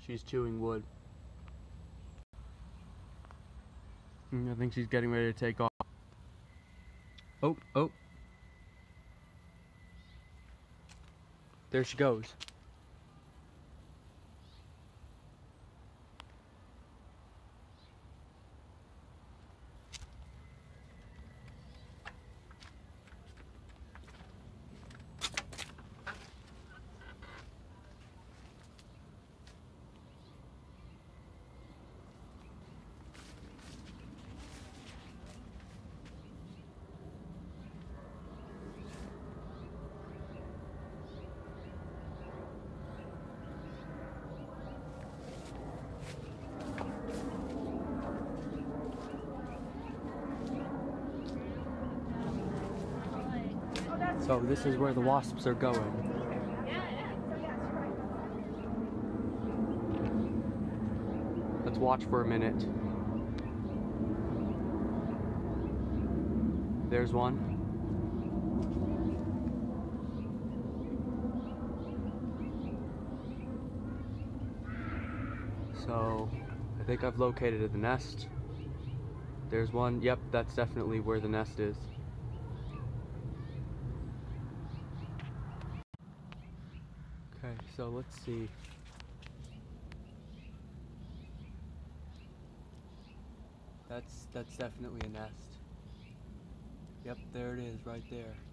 She's chewing wood. I think she's getting ready to take off. Oh, oh. There she goes. So this is where the wasps are going. Let's watch for a minute. There's one. So I think I've located the nest. There's one. Yep, that's definitely where the nest is. Okay, so let's see. That's definitely a nest. Yep, there it is right there.